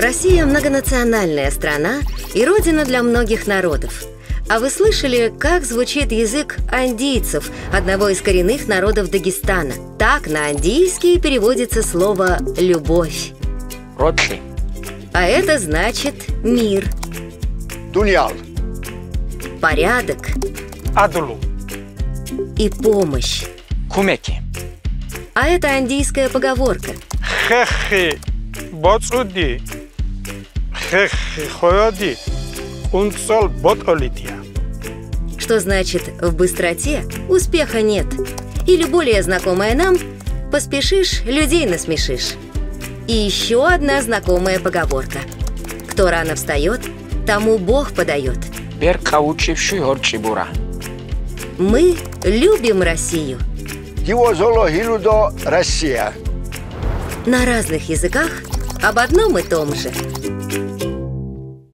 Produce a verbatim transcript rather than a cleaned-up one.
Россия – многонациональная страна и родина для многих народов. А вы слышали, как звучит язык андийцев, одного из коренных народов Дагестана? Так на андийский переводится слово «любовь». Родши. А это значит «мир». Дуньял. Порядок. Адулу. И помощь. Кумеки. А это андийская поговорка. Хехи. Боцуди. Хехи. Хояди. Унцол ботолития. Что значит «в быстроте успеха нет». Или более знакомое нам «поспешишь, людей насмешишь». И еще одна знакомая поговорка. Кто рано встает, тому Бог подает. Беркаучивший горчибура. Мы любим Россию. Дивозоло Хилудо, Россия. На разных языках об одном и том же.